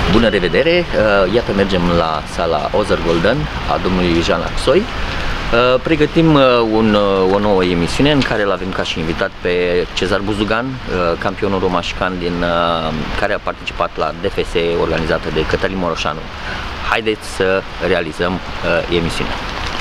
Bună revedere! Iată, mergem la sala Other Golden a domnului Jean Laxoi. Pregătim o nouă emisiune în care îl avem ca și invitat pe Cezar Buzdugan, campionul romașcan care a participat la DFS organizată de Cătălin Moroșanu. Haideți să realizăm emisiunea.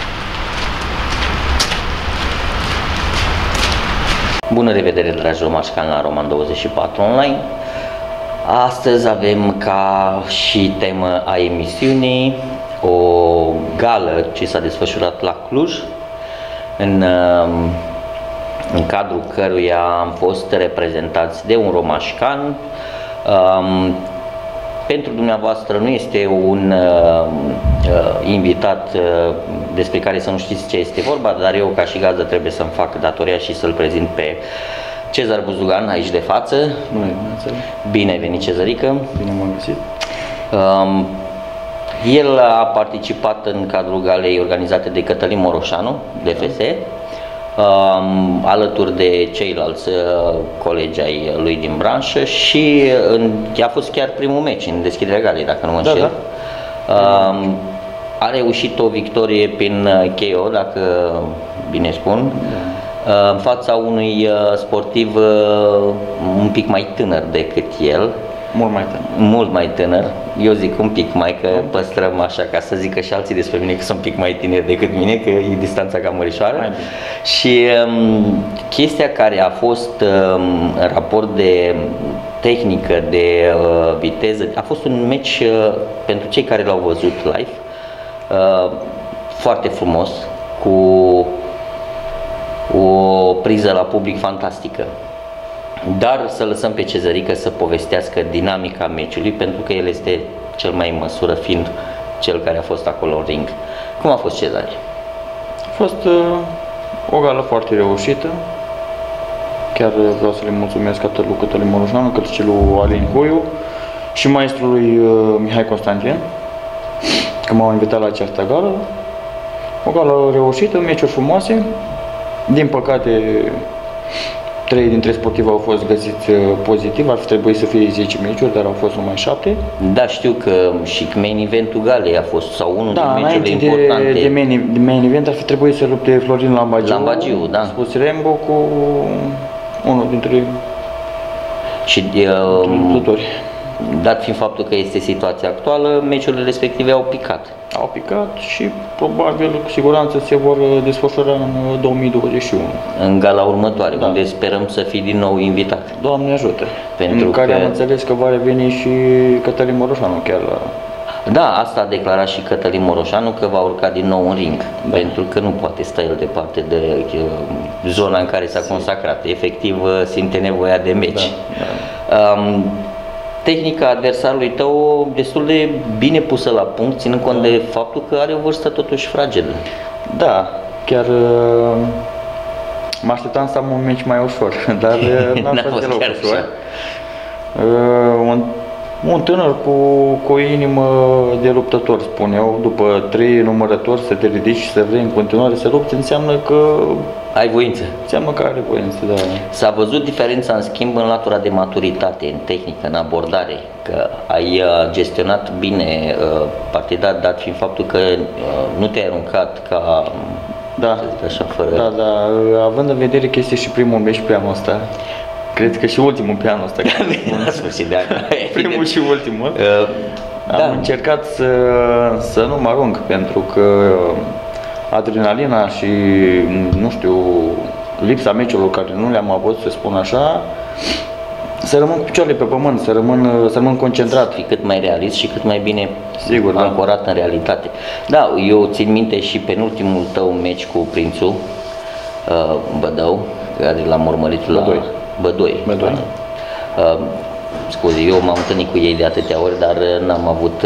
Bună revedere, dragi romașcani, la Roman 24 Online. Astăzi avem ca și temă a emisiunii o gală ce s-a desfășurat la Cluj, în cadrul căruia am fost reprezentați de un romașcan. Pentru dumneavoastră nu este un invitat despre care să nu știți ce este vorba, dar eu ca și gazdă trebuie să-mi fac datoria și să-l prezint pe Cezar Buzdugan aici de față. Bună dimineața! Bine ai venit, Cezărică! Bine m-am găsit! El a participat în cadrul galei organizate de Cătălin Moroșanu, DFS, alături de ceilalți colegi ai lui din branșă și a fost chiar primul meci în deschiderea galei, dacă nu mă înșel. A reușit o victorie prin KO, dacă bine spun, în fața unui sportiv un pic mai tânăr decât el. Mult mai tânăr. Mult mai tânăr. Eu zic un pic mai, că păstrăm așa, ca să zică și alții despre mine că sunt un pic mai tineri decât mine, că e distanța cam mărișoară. Și chestia care a fost în raport de tehnică, de viteză, a fost un meci pentru cei care l-au văzut live, foarte frumos, cu o priză la public fantastică. Dar să lăsăm pe Cezărică să povestească dinamica meciului, pentru că el este cel mai în măsură, fiind cel care a fost acolo în ring. Cum a fost, Cezar? A fost o gală foarte reușită. Chiar vreau să le mulțumesc atât lui Cătălin Moroșanu, cât și lui Alin Hoiu și maestrului Mihai Constantin, că m-au invitat la această gală. O gală reușită, meciuri frumoase. Din păcate, 3 dintre sportivi au fost găsiți pozitiv, ar fi trebuit să fie 10 meciuri, dar au fost numai 7. Da, știu că și main eventul galei a fost, sau unul din meciurile importante. De main event ar fi trebuit să lupte Florin Lambagiu, da. Spus Rembo cu unul dintre luptători. Dat fiind faptul că este situația actuală, meciurile respective au picat. Au picat și probabil, cu siguranță, se vor desfășura în 2021. În gala următoare, da, unde sperăm să fii din nou invitat. Doamne ajută! Pentru în care am înțeles că va reveni și Cătălin Moroșanu chiar la... Da, asta a declarat și Cătălin Moroșanu, că va urca din nou în ring, da, pentru că nu poate sta el departe de zona în care s-a consacrat. Efectiv, simte nevoia de meci. Da. Tehnica adversarului tău destul de bine pusă la punct, ținând cont de faptul că are o vârstă totuși fragedă. Da, chiar mă așteptam să am un meci mai ușor, dar n-a fost deloc ușor. Un tânăr cu o inimă de luptător, spun eu, după 3 numărători să te ridici și să vrei în continuare să lupți, înseamnă că ai voință. Înseamnă că are voință, da. S-a văzut diferența, în schimb, în latura de maturitate, în tehnică, în abordare, că ai gestionat bine partida, dat fiind faptul că nu te-ai aruncat ca, da, să zic așa, fără... Da, având în vedere că este și primul meci pe anul ăsta, cred că și ultimul pe anul ăsta. La sfârșit de an. Primul și ultimul. Am încercat să nu mă arunc, pentru că adrenalina și, nu știu, lipsa meciurilor care nu le-am avut, să spun așa, să rămân cu picioarele pe pământ, să rămân concentrat. Fi cât mai realist și cât mai bine, sigur, ancorat, da, în realitate. Da, eu țin minte și penultimul tău meci cu prințul Bădău, care l-am urmărit la Bădoi. Scuze, eu m-am întâlnit cu ei de atâtea ori, dar n-am avut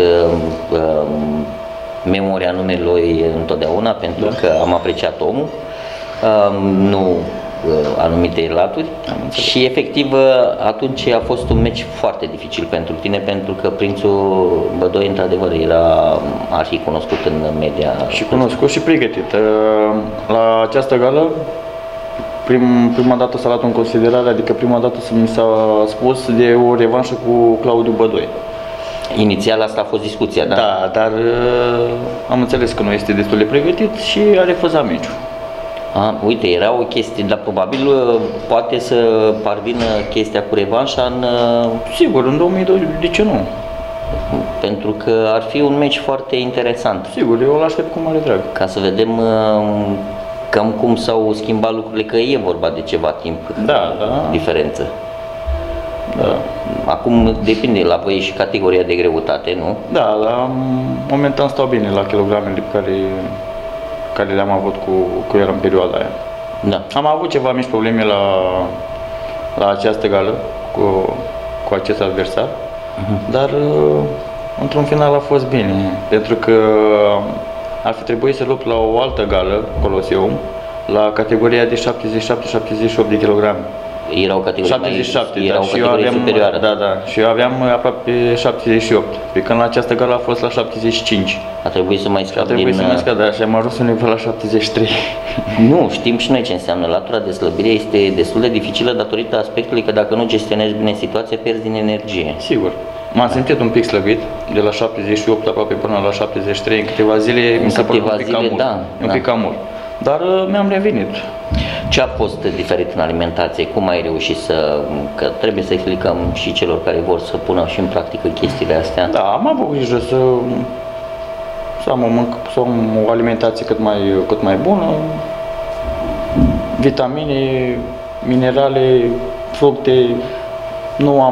memoria numelui întotdeauna, pentru că am apreciat omul, nu anumite laturi, și efectiv atunci a fost un meci foarte dificil pentru tine, pentru că prințul Bădoi într-adevăr era arhicunoscut în media. Și cunoscut și pregătit. La această gală prima dată s-a luat în considerare, adică prima dată mi s-a spus de o revanșă cu Claudiu Bădoi. Inițial asta a fost discuția, da? Da, dar am înțeles că nu este destul de pregătit și a refuzat meciul. Uite, era o chestie, dar probabil poate să parvină chestia cu revanșa în... Sigur, în 2020, de ce nu? Pentru că ar fi un meci foarte interesant. Sigur, eu îl aștept cu mare drag. Ca să vedem cam cum s-au schimbat lucrurile, că e vorba de ceva timp diferență. Da. Acum depinde la voi și categoria de greutate, nu? Da, momentan stau bine la kilogramele pe care le-am avut cu el în perioada aia. Da. Am avut ceva mici probleme la această gală cu acest adversar, dar într-un final a fost bine, pentru că ar fi trebuit să lupt la o altă gală, Coloseum, la categoria de 77-78 de kilograme. Erau categorii 77, mai, erau și categorii superioare. Da, și eu aveam aproape 78, pe când la această gală a fost la 75. A trebuit să mai scap da, și am ajuns undeva la 73. Nu, știm și noi ce înseamnă. Latura de slăbire este destul de dificilă datorită aspectului că dacă nu gestionezi bine situația, pierzi din energie. Sigur. M-am simțit un pic slăbit, de la 78 aproape până la 73, în câteva zile mi s-a părut un pic cam mult. Un pic cam mult. Dar mi-am revenit. Ce a fost diferit în alimentație? Cum ai reușit că trebuie să explicăm și celor care vor să pună și în practică chestiile astea? Da, am avut grijă să am o alimentație cât mai bună, vitamine, minerale, fructe. Nu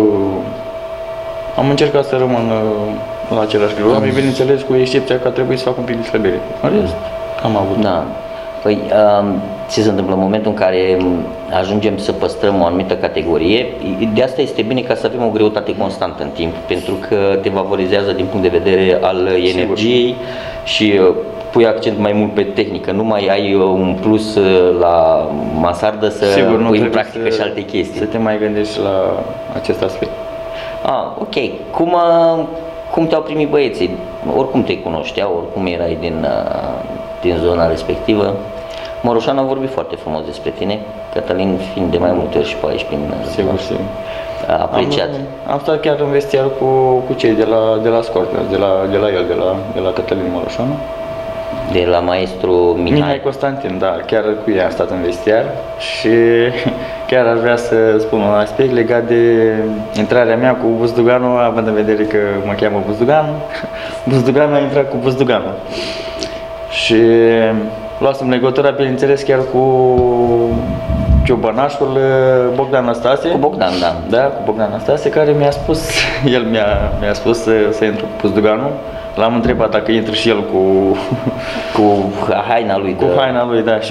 am încercat să rămân la același greu, bineînțeles cu excepția că trebuie să fac un pic de slăbire. În rest, am avut. Da. Păi, ce se întâmplă în momentul în care ajungem să păstrăm o anumită categorie? De asta este bine ca să avem o greutate constantă în timp, pentru că te favorizează din punct de vedere al energiei și pui accent mai mult pe tehnică, nu mai ai un plus la mansardă să pui în practică și alte chestii. Să te mai gândești la acest aspect. Ok. Cum te-au primit băieții? Oricum te cunoșteau, oricum erai din zona respectivă. Moroșan a vorbit foarte frumos despre tine, Cătălin fiind de mai multe ori și pe aici prin sigur. Apreciat. Am stat chiar în vestiar cu cei de la Scorpions, de la Cătălin Moroșanu. De la maestru Mihai Constantin, da, chiar cu ei am stat în vestiar și chiar ar vrea să spun un aspect legat de intrarea mea cu Buzduganul, având în vedere că mă cheamă Buzdugan. Buzdugan a intrat cu Buzduganul. Și luasem legătura, bineînțeles, chiar cu ciobănașul Bogdan Năstase. Cu Bogdan, da. Da, cu Bogdan Năstase, care mi-a spus, el mi-a spus să intru cu Buzduganul. L-am întrebat dacă intră și el cu haina lui. Cu haina lui, da,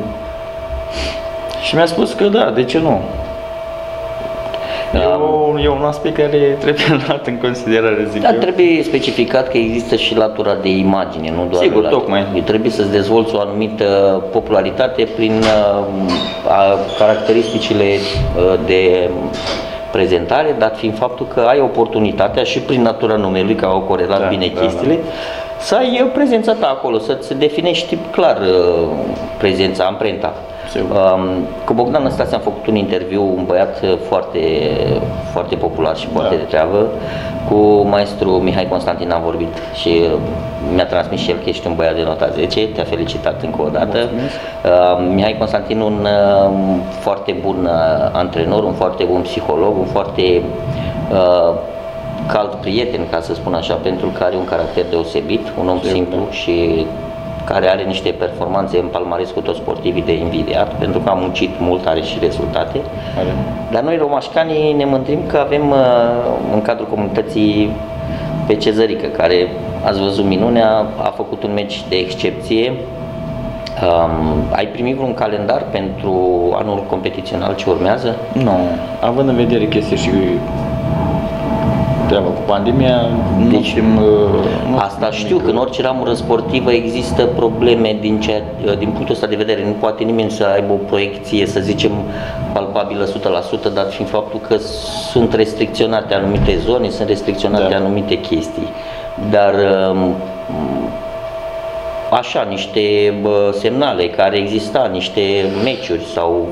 și mi-a spus că da, de ce nu? E un aspect care trebuie luat în considerare, zic eu. Trebuie specificat că există și latura de imagine, nu doar sigur, tocmai. Trebuie să-ți dezvolți o anumită popularitate prin caracteristicile de prezentare, dat fiind faptul că ai oportunitatea și prin natura numelui, că au corelat bine chestiile, să ai prezența ta acolo, să-ți definești clar prezența, amprenta. Cu Bogdan Năstase am făcut un interviu, un băiat foarte, foarte popular și foarte de treabă. Cu maestru Mihai Constantin am vorbit și mi-a transmis și el că ești un băiat de nota 10, te-a felicitat încă o dată. Mihai Constantin, un foarte bun antrenor, un foarte bun psiholog, un foarte cald prieten, ca să spun așa, pentru că are un caracter deosebit, un om simplu și care are niște performanțe în palmares cu toți sportivii de Invitat, pentru că am muncit mult, are și rezultate. Dar noi romașcanii ne mândrim că avem în cadrul comunității pe Cezărică, care, ați văzut minunea, a făcut un meci de excepție. Ai primit vreun calendar pentru anul competițional ce urmează? Nu, având în vedere că este și treaba cu pandemia, deci, asta știu că în orice ramură sportivă există probleme din punctul ăsta de vedere. Nu poate nimeni să aibă o proiecție, să zicem, palpabilă 100%, dat fiind faptul că sunt restricționate anumite zone, sunt restricționate anumite chestii. Dar așa, niște semnale care exista, niște meciuri sau...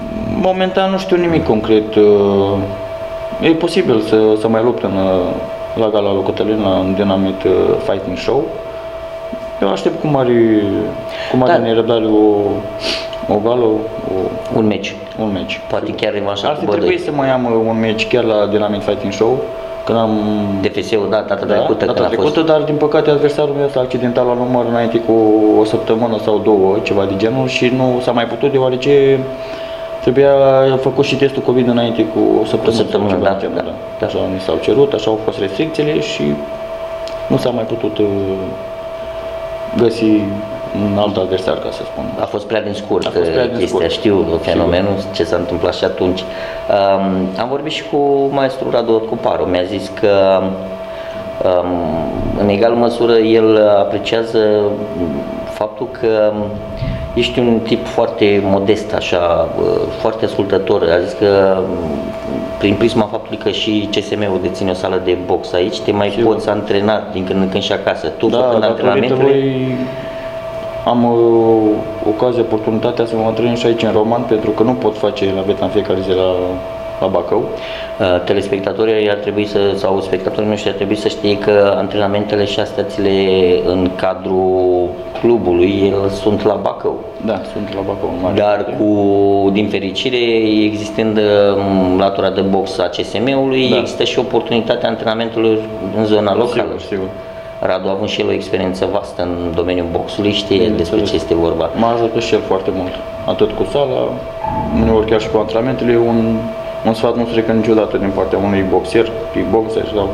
Momentan nu știu nimic concret. E posibil să mai lupt la gala lui Cătălin, la un denumit Fighting Show. Eu aștept cu mare nerăbdare o gală, un meci. Un meci. Poate chiar revanșa Ar fi trebuit să mai am un meci chiar la Dynamite Fighting Show, când am... DFS-ul, data trecută, dar din păcate adversarul meu ăsta accidental la număr înainte cu o săptămână sau două, ceva de genul, și nu s-a mai putut deoarece trebuia făcut și testul COVID înainte cu o săptămână, da. Așa ni s-au cerut, așa au fost restricțiile și nu s-a mai putut găsi un alt adversar, ca să spun. A fost prea din scurt chestia, știu fenomenul, ce s-a întâmplat și atunci. Am vorbit și cu maestrul Radu Cuparu, mi-a zis că în egală măsură el apreciază faptul că ești un tip foarte modest, așa, foarte ascultător. A zis că prin prisma faptului că și CSM-ul deține o sală de box aici, te mai poți antrena din când în când și acasă. Tu făcând antrenamentele... Am ocazia, oportunitatea să mă antrenez și aici în Roman, pentru că nu pot face la Viata în fiecare zi la Bacău. Telespectatorii ar trebui sau spectatorii noștri ar trebui să știe că antrenamentele și astea în cadrul clubului sunt la Bacău. Da, sunt la Bacău. Dar din fericire, existând latura de box a CSM-ului, există și oportunitatea antrenamentului în zona locală. Sigur. Radu, având și el o experiență vastă în domeniul boxului, știe despre ce este vorba. M-a ajutat și el foarte mult, atât cu sala, uneori chiar și cu antrenamentele. Un sfat nu strică niciodată din partea unui boxer, boxer sau...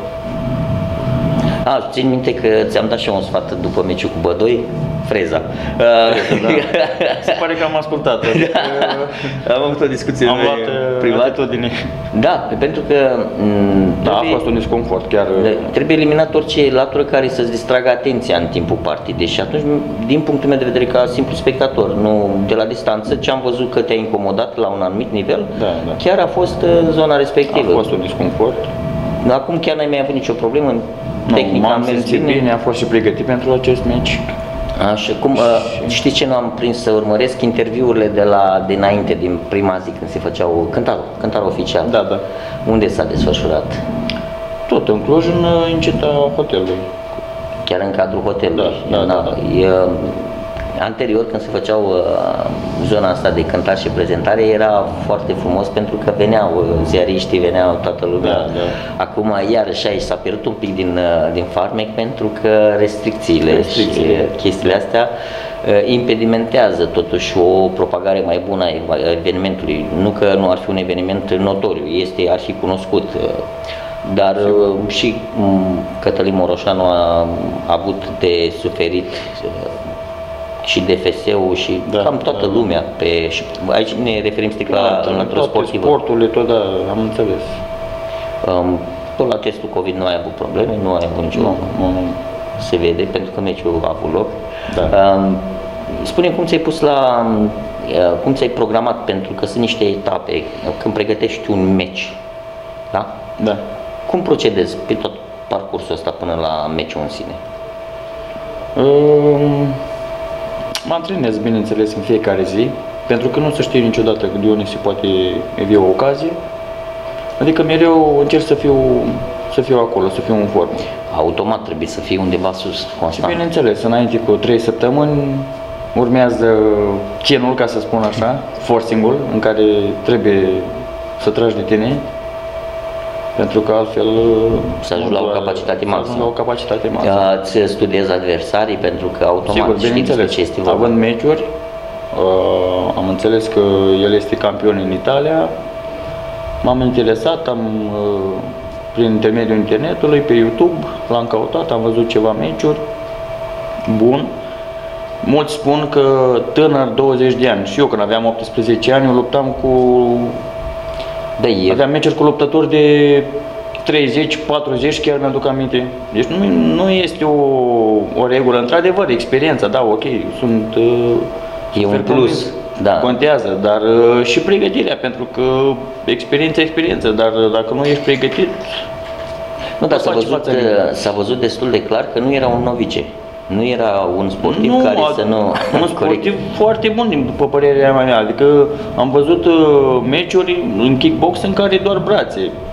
Țin minte că ți-am dat și eu un sfat după meciul cu Bădoi, freza. Se pare că am ascultat. Am avut o discuție privată. Da, pentru că a fost un disconfort, chiar. Trebuie eliminat orice latură care să-ți distragă atenția în timpul partidei și atunci, din punctul meu de vedere, ca simplu spectator, nu de la distanță, ce am văzut că te-a incomodat la un anumit nivel, chiar a fost zona respectivă. A fost un disconfort. Acum chiar n-ai mai avut nicio problemă. Tehnica m-am simțit bine, am fost și pregătit pentru acest meci. Așa, știi ce nu am prins să urmăresc? Interviurile de înainte, din prima zi când se făceau cântarul oficial. Da. Unde s-a desfășurat? Tot în Cluj, în incita hotelului. Chiar în cadrul hotelului? Da. Anterior, când se făceau zona asta de cântar și prezentare, era foarte frumos pentru că veneau ziariștii, veneau toată lumea. Acum, iarăși, aici s-a pierdut un pic din farmec pentru că restricțiile și chestiile astea impedimentează totuși o propagare mai bună a evenimentului. Nu că nu ar fi un eveniment notoriu, ar fi cunoscut. Dar și Cătălin Moroșanu a avut de suferit și DFS-ul și cam toată lumea. Și aici ne referim strict la sportivă. Sporturile tot, am înțeles. Tot la testul COVID nu ai avut probleme, nu ai avut nicio... Nu. Se vede, pentru că meciul a avut loc. Spune-mi cum ți-ai cum ți-ai programat, pentru că sunt niște etape, când pregătești un meci, da? Da. Cum procedezi pe tot parcursul ăsta până la meciul în sine? Mă antrenez, bineînțeles, în fiecare zi, pentru că nu se știe niciodată de unde se poate evia o ocazie. Adică mereu încerc să fiu acolo, să fiu în formă. Automat trebuie să fii undeva sus, constant. Și bineînțeles, înainte cu 3 săptămâni urmează chenul, ca să spun așa, forcing-ul, în care trebuie să tragi de tine, pentru că altfel să ajungi la o capacitate maximă. Îți studiezi adversarii, pentru că automat știi despre ce este vorba. Având meciuri, am înțeles că el este campion în Italia, m-am interesat, prin intermediul internetului, pe YouTube, l-am căutat, am văzut ceva meciuri, bun. Mulți spun că tânăr, 20 de ani, și eu când aveam 18 ani, eu luptam aveam meciuri cu luptători de 30, 40, chiar mi-aduc aminte. Deci nu este o regulă, într-adevăr, experiența, ok, sunt... E un plus, contează, dar și pregătirea, pentru că experiență, dar dacă nu ești pregătit... Nu, dar s-a văzut destul de clar că nu era un novice. Nu era un sportiv să nu... Un sportiv foarte bun, după părerea mea. Adică am văzut meciuri în kickbox în care doar brațe.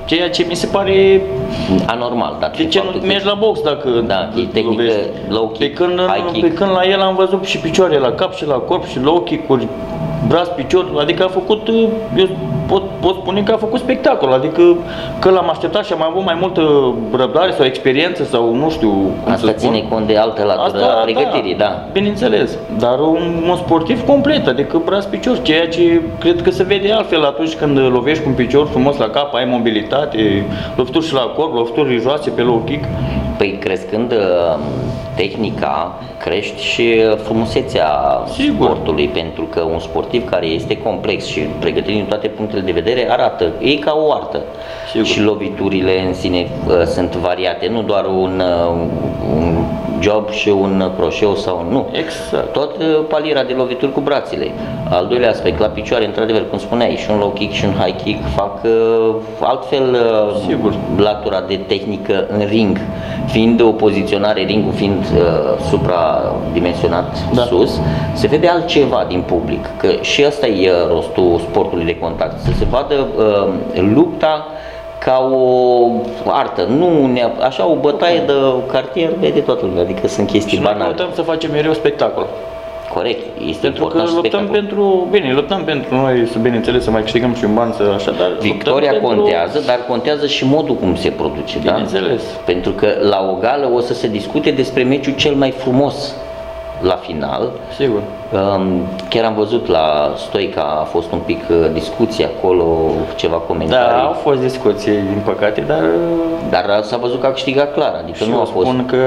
Ceea ce mi se pare anormal. Dat de ce nu mergi la box dacă da, e tehnică low kick, high kick. Pe când la el am văzut și picioare la cap și la corp și low kick-uri, braț, picior, adică a făcut, eu pot spune că a făcut spectacol, adică că l-am așteptat și am avut mai multă răbdare sau experiență sau nu știu cum asta să spun. ține cont de altă latură a pregătirii, da. Bineînțeles, dar un sportiv complet, adică braț, picior, ceea ce cred că se vede altfel atunci când lovești cu un picior frumos la cap, ai mobilitate, lovituri și la corp, lovituri joase pe low kick. Păi crescând tehnica, crești și frumusețea sportului, pentru că un sportiv care este complex și pregătit din toate punctele de vedere arată, e ca o artă. Sigur. Și loviturile în sine sunt variate, nu doar un job și un croșeu sau nu. Exact. Tot paliera de lovituri cu brațele. Al doilea aspect, la picioare, într-adevăr, cum spuneai, și un low kick și un high kick fac altfel latura de tehnică în ring, fiind o poziționare, ringul fiind supradimensionat sus, se vede altceva din public, că și ăsta e rostul sportului de contact, să se vadă lupta ca o artă, nu așa o bătaie de cartier, vede toată lumea, adică sunt chestii banale. Și noi luptăm să facem mereu spectacol. Corect, este pentru că luptăm pentru noi, să bineînțeles, să mai câștigăm și un ban, așa, dar victoria contează, dar contează și modul cum se produce, bineînțeles. Da? Pentru că la o gală o să se discute despre meciul cel mai frumos la final. Sigur. Chiar am văzut la Stoica, a fost un pic discuție acolo, ceva comentarii. Da, au fost discuții, din păcate, dar s-a văzut că a câștigat clar, adică și nu a fost. Spun că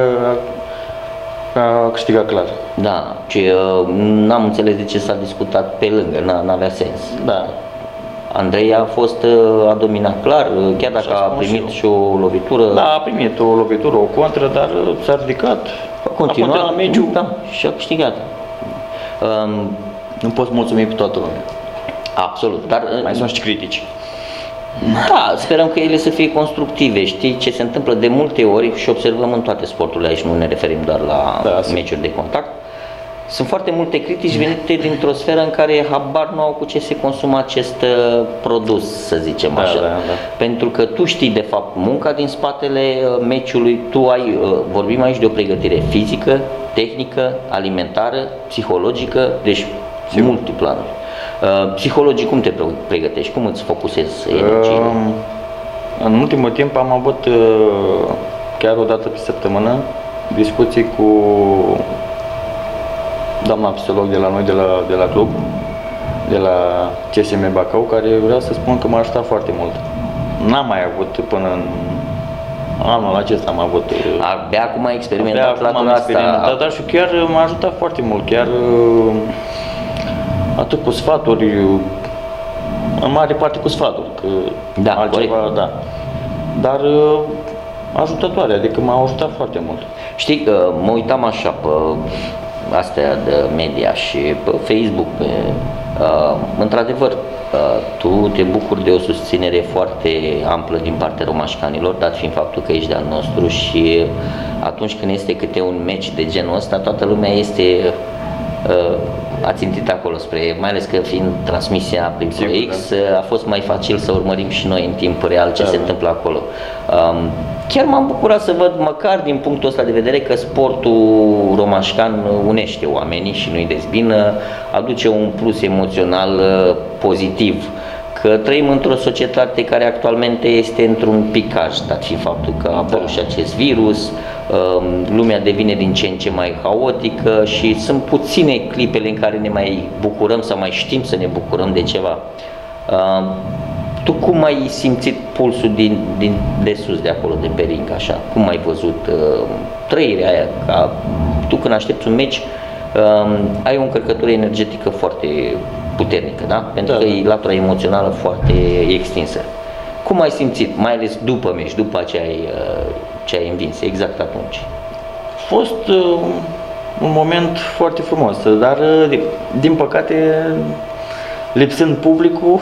a câștigat clar. Da, n-am înțeles de ce s-a discutat pe lângă, n-avea sens. Da. Andrei a dominat clar, chiar dacă a primit și o lovitură. Da, a primit o lovitură, o contră, dar s-a ridicat. A continuat la meciul. Da, și a câștigat. Nu poți mulțumi pe toată lumea. Absolut, dar mai sunt și critici. Da, sperăm că ele să fie constructive. Știi ce se întâmplă de multe ori și observăm în toate sporturile, aici nu ne referim doar la meciuri de contact. Sunt foarte multe critici venite dintr-o sferă în care habar nu au cu ce se consumă acest produs, să zicem așa. Da. Pentru că tu știi de fapt munca din spatele meciului, tu ai, vorbim aici de o pregătire fizică, tehnică, alimentară, psihologică, deci multe planuri. Psihologic, cum te pregătești? Cum îți focusezi energiile? În ultimul timp am avut chiar o dată pe săptămână discuții cu doamna psiholog de la noi, de la club, de la CSM Bacău, care vreau să spun că m-a ajutat foarte mult. N-am mai avut până în anul acesta am avut. Abia acum ai experimentat latura asta. Dar și chiar m-a ajutat foarte mult, chiar atât cu sfaturi, în mare parte cu sfaturi, că altceva, dar ajutătoare, adică m-a ajutat foarte mult. Știi, mă uitam așa pe astea de media și pe Facebook, într-adevăr, tu te bucuri de o susținere foarte amplă din partea romașcanilor, dat fiind faptul că ești de-al nostru și atunci când este câte un meci de genul ăsta, toată lumea este a țintit acolo spre, mai ales că fiind transmisia prin X, a fost mai facil să urmărim și noi în timp real ce se întâmplă acolo. Chiar m-am bucurat să văd, măcar din punctul ăsta de vedere, că sportul romașcan unește oamenii și nu-i dezbină, aduce un plus emoțional pozitiv. Că trăim într-o societate care actualmente este într-un picaj, dat fiind faptul că a apărut și acest virus, lumea devine din ce în ce mai haotică și sunt puține clipele în care ne mai bucurăm sau mai știm să ne bucurăm de ceva. Tu cum ai simțit pulsul de sus, de acolo, de pe ring, așa? Cum ai văzut trăirea aia? Tu când aștepți un meci, ai o încărcătură energetică foarte puternică, da? Pentru că e latura emoțională foarte extinsă. Cum ai simțit, mai ales după meci, după ce ai învins, exact atunci? A fost un moment foarte frumos, dar din păcate, lipsând publicul.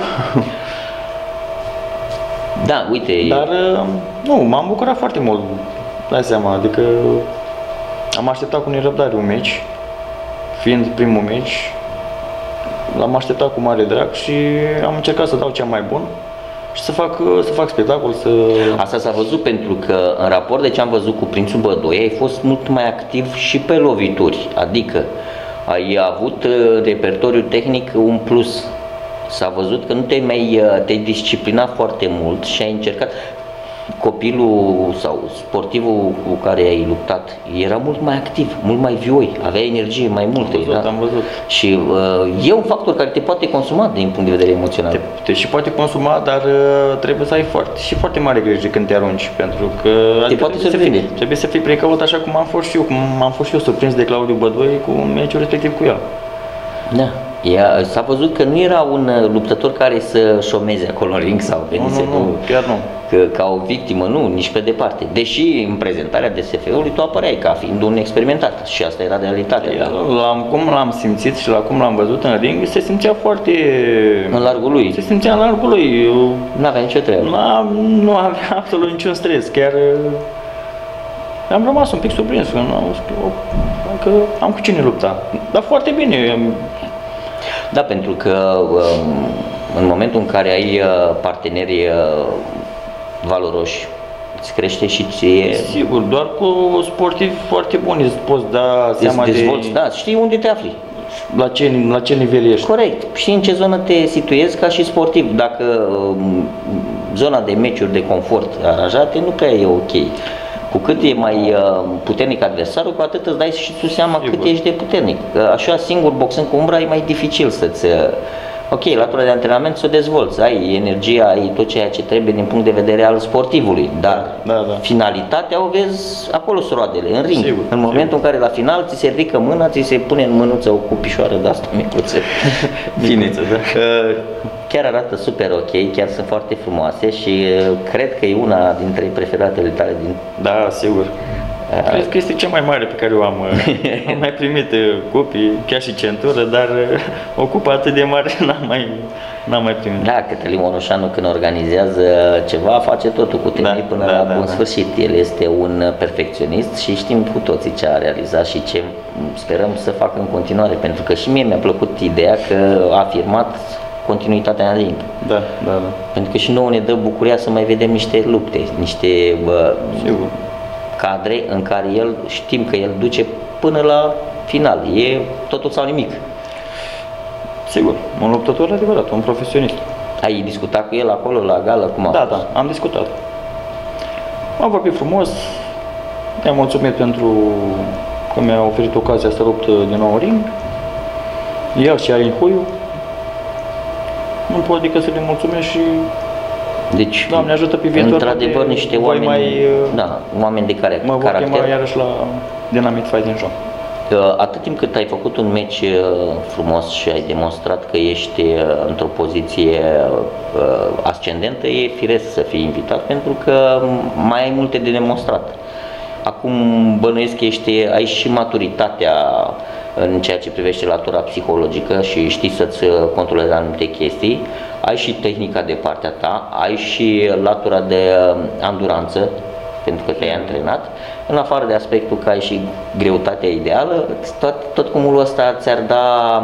Da, uite. Dar nu, m-am bucurat foarte mult, dai seama, adică am așteptat cu nerăbdare un meci, fiind primul meci, l-am așteptat cu mare drag și am încercat să dau cea mai bun și să fac spectacol, să... Asta s-a văzut pentru că în raport de ce am văzut cu Prințul Bădoi, ai fost mult mai activ și pe lovituri, adică ai avut repertoriu tehnic un plus. S-a văzut că nu te-ai disciplinat foarte mult și ai încercat. Copilul sau sportivul cu care ai luptat era mult mai activ, mult mai vioi, avea energie mai multă. Am văzut. Și e un factor care te poate consuma din punct de vedere emoțional. Te și poate consuma, dar trebuie să ai foarte mare grijă când te arunci, pentru că trebuie să fii precaut, așa cum am fost și eu, surprins de Claudiu Bădoi cu meciul respectiv cu el. Da. S-a văzut că nu era un luptător care să șomeze acolo în ring sau nu, chiar nu. Ca o victimă, nu, nici pe departe. Deși în prezentarea DSF-ului tu apăreai ca fiind un experimentat și asta era realitatea. Cum l-am simțit și la cum l-am văzut în ring, se simțea foarte... În largul lui. Se simțea în largul lui. Nu avea nicio treabă. Nu avea absolut niciun stres, chiar... Am rămas un pic surprins, că am cu cine lupta. Dar foarte bine. Da, pentru că în momentul în care ai parteneri valoroși, îți crește și ție... Sigur, doar cu sportivi foarte buni îți poți da seama dezvolți, da, știi unde te afli. La ce nivel ești. Corect. Și în ce zonă te situezi ca și sportiv. Dacă zona de meciuri de confort aranjate nu prea e ok. Cu cât e mai puternic adversarul, cu atât îți dai și tu seama cât ești de puternic. Așa singur, boxând cu umbra, e mai dificil să-ți... Ok, latura de antrenament să o dezvolți, ai energia, ai tot ceea ce trebuie din punct de vedere al sportivului, dar finalitatea o vezi acolo sunt roadele, în ring. Sigur, în momentul în care la final ți se ridică mâna, ți se pune în mânuță o cupișoară de asta micuță. Micuță, da. Chiar arată super ok, chiar sunt foarte frumoase și cred că e una dintre preferatele tale din... Da, sigur. Cred că este cea mai mare pe care o am. Am mai primit cupii, chiar și centură, dar o cupă atât de mare n-am mai primit. Da, Cătălin Moroșanu când organizează ceva, face totul cu tine până la bun sfârșit. El este un perfecționist și știm cu toții ce a realizat și ce sperăm să facă în continuare, pentru că și mie mi-a plăcut ideea că a afirmat continuitatea în ring. Da. Pentru că și nouă ne dă bucuria să mai vedem niște lupte, niște cadre în care el știm că el duce până la final. E totul sau nimic. Sigur, un luptător adevărat, un profesionist. Ai discutat cu el acolo la gală? Cum a fost? Da, am discutat. Am vorbit frumos, i-am mulțumit pentru că mi-a oferit ocazia să lupt din nou în ring. El și Alin Huiu. Nu pot decât să le mulțumesc și deci, Doamne ajută pe viitor. Într-adevăr, niște oameni, oameni de caracter. Mă voi chema iarăși la Dynamite Fighting Show. Atât timp cât ai făcut un meci frumos și ai demonstrat că ești într-o poziție ascendentă, e firesc să fii invitat, pentru că mai ai multe de demonstrat. Acum bănuiesc că ai și maturitatea în ceea ce privește latura psihologică și știi să-ți controlezi anumite chestii, ai și tehnica de partea ta, ai și latura de anduranță, pentru că te-ai antrenat, în afară de aspectul că ai și greutatea ideală, tot cumulul ăsta ți-ar da,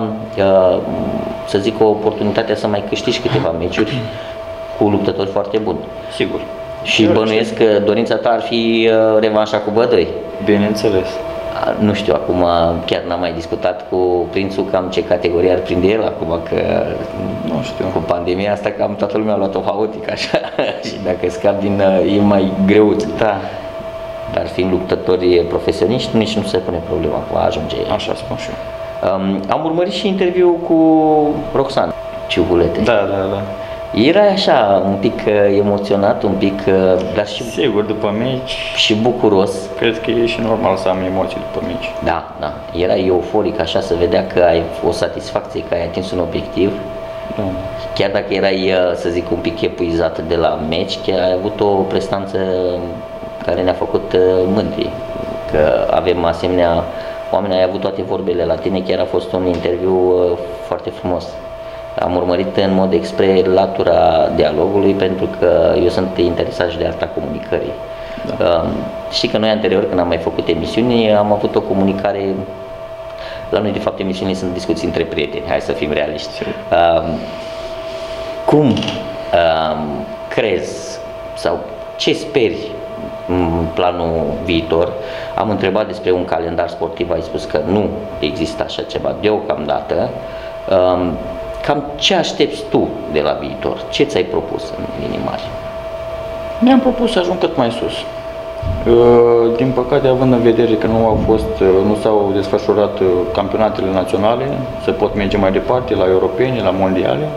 să zic, o oportunitate să mai câștigi câteva meciuri cu luptători foarte buni. Sigur. Și bănuiesc că dorința ta ar fi revanșa cu Bădoi. Bineînțeles. Nu știu, acum chiar n-am mai discutat cu Prințul cam ce categorie ar prinde el acum, că nu știu. Cu pandemia asta cam toată lumea a luat-o haotic așa și dacă scap din e mai greu. Da. Dar fiind luptători profesioniști, nici nu se pune problema, va ajunge. Așa spun și eu. Am urmărit și interviul cu Roxana Ciuhulete. Da. Era așa, un pic emoționat, un pic, dar și... Sigur, după meci... Și bucuros. Cred că e și normal să am emoții după meci. Da. Era euforic, așa, să vedea că ai o satisfacție, că ai atins un obiectiv. Da. Chiar dacă erai, să zic, un pic epuizat de la meci, chiar ai avut o prestanță care ne-a făcut mândri. Că avem asemenea oameni, ai avut toate vorbele la tine, chiar a fost un interviu foarte frumos. Am urmărit în mod expres latura dialogului pentru că eu sunt interesat și de arta comunicării. Da. Știi că noi anterior, când am mai făcut emisiuni, am avut o comunicare, la noi de fapt emisiunile sunt discuții între prieteni, hai să fim realiști. Cum crezi sau ce speri în planul viitor? Am întrebat despre un calendar sportiv, ai spus că nu există așa ceva deocamdată. Cam ce aștepți tu de la viitor? Ce ți-ai propus în linii mari? Mi-am propus să ajung cât mai sus. Din păcate, având în vedere că nu s-au desfășurat campionatele naționale, să pot merge mai departe la europene, la mondiale,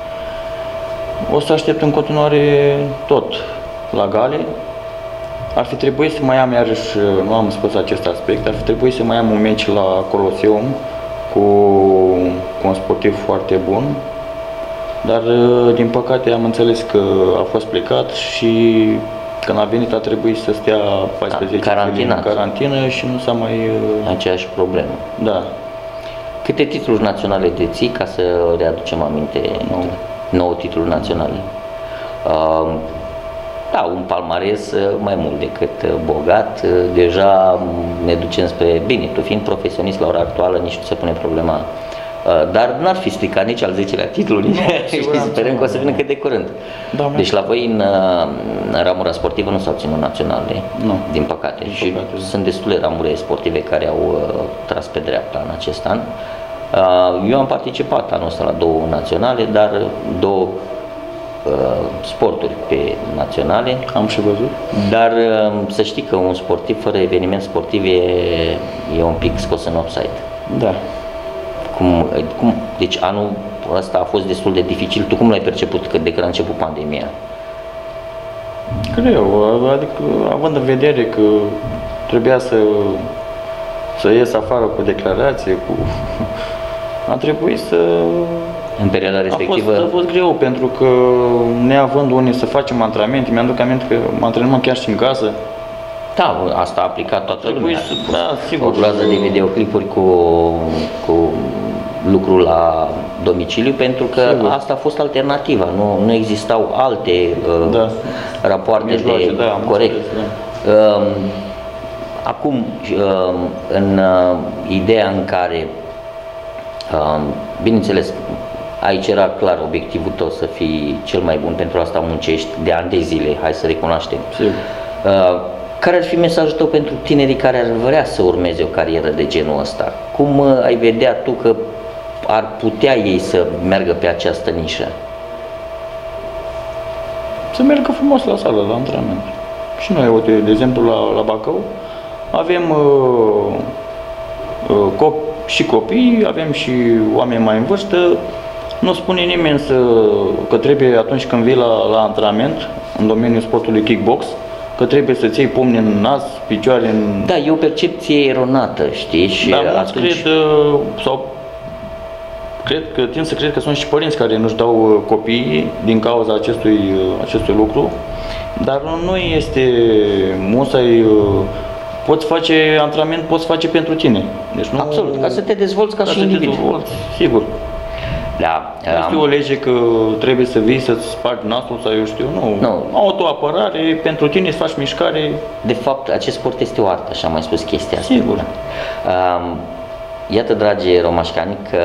o să aștept în continuare tot la gale. Ar fi trebuit să mai am, iarăși, nu am spus acest aspect, ar fi trebuit să mai am un meci la Coloseum cu un sportiv foarte bun, dar din păcate am înțeles că a fost plecat și când a venit a trebuit să stea 14 zile în carantină și nu s-a mai... Aceeași problemă. Da. Câte titluri naționale deții, ca să readucem aminte? 9 titluri naționale. Da, un palmares mai mult decât bogat. Deja ne ducem spre... Bine, tu fiind profesionist la ora actuală, nici nu se pune problema. Dar n-ar fi stricat nici al 10-lea titlu și sperăm că o să vină cât de curând. Da, deci la voi în ramura sportivă nu s-au ținut naționale, din păcate. Și sunt destule ramuri sportive care au tras pe dreapta în acest an. Eu am participat anul ăsta la 2 naționale, dar 2 sporturi pe naționale. Am și văzut. Dar să știi că un sportiv fără eveniment sportiv e un pic scos în offside. Da. Deci anul ăsta a fost destul de dificil. Tu cum l-ai perceput de când a început pandemia? Greu, adică având în vedere că trebuia să ies afară cu declarație, a trebuit să... În perioada respectivă? A fost greu, pentru că neavând unde să facem antrenamente, mi-aduc aminte că mă antrenam chiar și în casă. Da, asta a aplicat toată lumea. Da, sigur. O groază de videoclipuri cu lucru la domiciliu, pentru că asta a fost alternativa, nu existau alte rapoarte de corect. Acum, în ideea în care, bineînțeles, aici era clar obiectivul tău să fii cel mai bun, pentru asta muncești de ani de zile, hai să recunoaștem. Care ar fi mesajul tău pentru tinerii care ar vrea să urmeze o carieră de genul ăsta? Cum ai vedea tu că ar putea ei să meargă pe această nișă? Să meargă frumos la sală, la antrenament. Și noi, uite, de exemplu, la Bacău, avem și copii, avem și oameni mai în vârstă. Nu spune nimeni că trebuie, atunci când vii la antrenament, în domeniul sportului kickbox, că trebuie să-ți iei pumni în nas, picioare în... Da, e o percepție eronată, știi? Și dar mulți tind să cred că sunt și părinți care nu-și dau copiii din cauza acestui lucru, dar nu este musai, poți face antrenament, poți face pentru tine. Deci nu, absolut, ca să te dezvolți ca și individ. Sigur. Da, este o lege că trebuie să vii să-ți spargi nasul sau eu știu, nu. Autoapărare, pentru tine să faci mișcare. De fapt, acest sport este o artă, așa am mai spus chestia asta. Sigur. Iată, dragi romașcani, că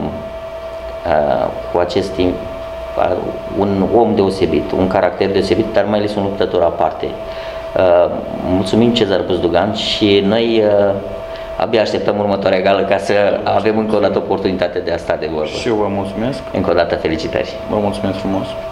cu acest timp un om deosebit, un caracter deosebit, dar mai ales un luptător aparte. Mulțumim, Cezar Buzdugan, și noi abia așteptăm următoarea gală ca să avem încă o dată oportunitatea de a sta de vorbă. Și eu vă mulțumesc. Încă o dată felicitări. Vă mulțumesc frumos.